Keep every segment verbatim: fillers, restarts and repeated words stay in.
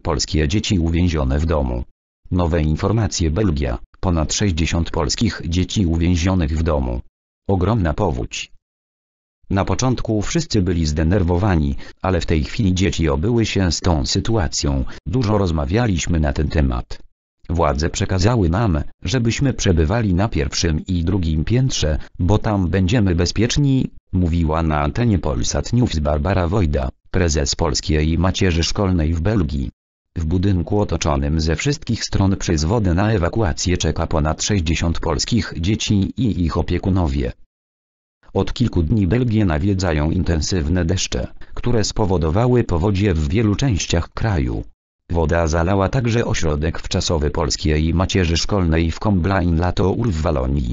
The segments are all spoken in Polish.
polskie dzieci uwięzione w domu. Nowe informacje. Belgia. Ponad sześćdziesiąt polskich dzieci uwięzionych w domu. Ogromna powódź. Na początku wszyscy byli zdenerwowani, ale w tej chwili dzieci obyły się z tą sytuacją. Dużo rozmawialiśmy na ten temat. Władze przekazały nam, żebyśmy przebywali na pierwszym i drugim piętrze, bo tam będziemy bezpieczni, mówiła na antenie Polsat News Barbara Wojda, prezes Polskiej Macierzy Szkolnej w Belgii. W budynku otoczonym ze wszystkich stron przez wodę na ewakuację czeka ponad sześćdziesiąt polskich dzieci i ich opiekunowie. Od kilku dni Belgię nawiedzają intensywne deszcze, które spowodowały powodzie w wielu częściach kraju. Woda zalała także ośrodek wczasowy Polskiej Macierzy Szkolnej w Comblain-la-Tour w Walonii.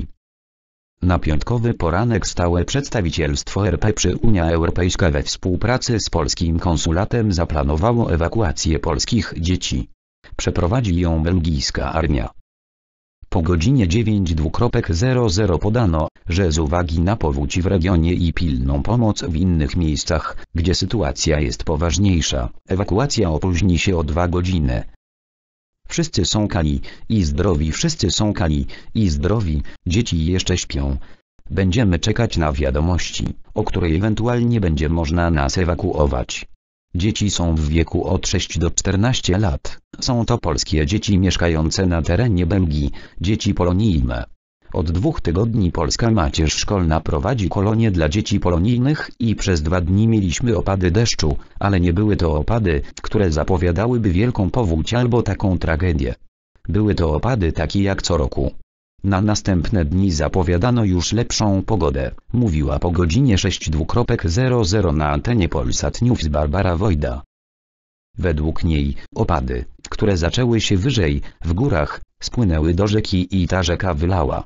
Na piątkowy poranek stałe przedstawicielstwo R P przy Unia Europejska we współpracy z polskim konsulatem zaplanowało ewakuację polskich dzieci. Przeprowadzi ją belgijska armia. Po godzinie dziewięć zero zero podano, że z uwagi na powódź w regionie i pilną pomoc w innych miejscach, gdzie sytuacja jest poważniejsza, ewakuacja opóźni się o dwa godziny. Wszyscy są kali i zdrowi, wszyscy są kali i zdrowi, dzieci jeszcze śpią. Będziemy czekać na wiadomości, o której ewentualnie będzie można nas ewakuować. Dzieci są w wieku od sześciu do czternastu lat. Są to polskie dzieci mieszkające na terenie Belgii, dzieci polonijne. Od dwóch tygodni Polska Macierz Szkolna prowadzi kolonie dla dzieci polonijnych i przez dwa dni mieliśmy opady deszczu, ale nie były to opady, które zapowiadałyby wielką powódź albo taką tragedię. Były to opady takie jak co roku. Na następne dni zapowiadano już lepszą pogodę, mówiła po godzinie sześć zero zero na antenie Polsat News Barbara Wojda. Według niej, opady, które zaczęły się wyżej, w górach, spłynęły do rzeki i ta rzeka wylała.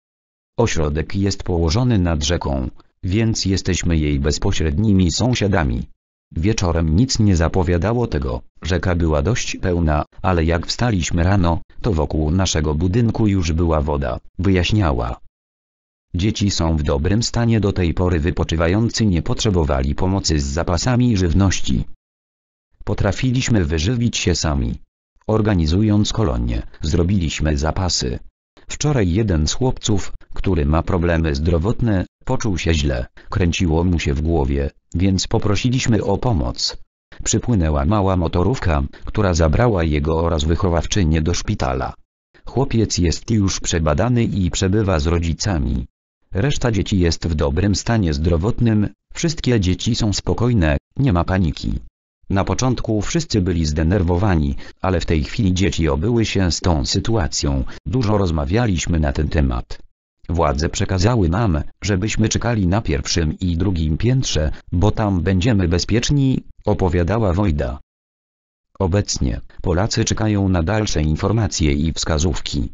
Ośrodek jest położony nad rzeką, więc jesteśmy jej bezpośrednimi sąsiadami. Wieczorem nic nie zapowiadało tego, rzeka była dość pełna, ale jak wstaliśmy rano, to wokół naszego budynku już była woda, wyjaśniała. Dzieci są w dobrym stanie, do tej pory wypoczywający nie potrzebowali pomocy z zapasami żywności. Potrafiliśmy wyżywić się sami. Organizując kolonie, zrobiliśmy zapasy. Wczoraj jeden z chłopców, który ma problemy zdrowotne, poczuł się źle, kręciło mu się w głowie, więc poprosiliśmy o pomoc. Przypłynęła mała motorówka, która zabrała jego oraz wychowawczynię do szpitala. Chłopiec jest już przebadany i przebywa z rodzicami. Reszta dzieci jest w dobrym stanie zdrowotnym, wszystkie dzieci są spokojne, nie ma paniki. Na początku wszyscy byli zdenerwowani, ale w tej chwili dzieci obyły się z tą sytuacją. Dużo rozmawialiśmy na ten temat. Władze przekazały nam, żebyśmy czekali na pierwszym i drugim piętrze, bo tam będziemy bezpieczni, opowiadała Wojda. Obecnie Polacy czekają na dalsze informacje i wskazówki.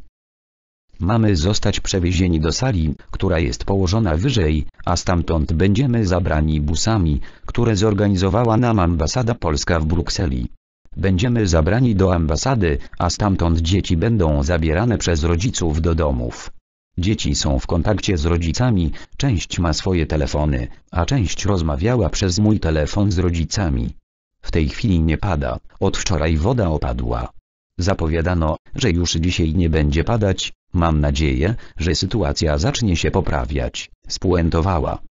Mamy zostać przewiezieni do sali, która jest położona wyżej, a stamtąd będziemy zabrani busami, które zorganizowała nam ambasada polska w Brukseli. Będziemy zabrani do ambasady, a stamtąd dzieci będą zabierane przez rodziców do domów. Dzieci są w kontakcie z rodzicami, część ma swoje telefony, a część rozmawiała przez mój telefon z rodzicami. W tej chwili nie pada, od wczoraj woda opadła. Zapowiadano, że już dzisiaj nie będzie padać, mam nadzieję, że sytuacja zacznie się poprawiać, spuentowała.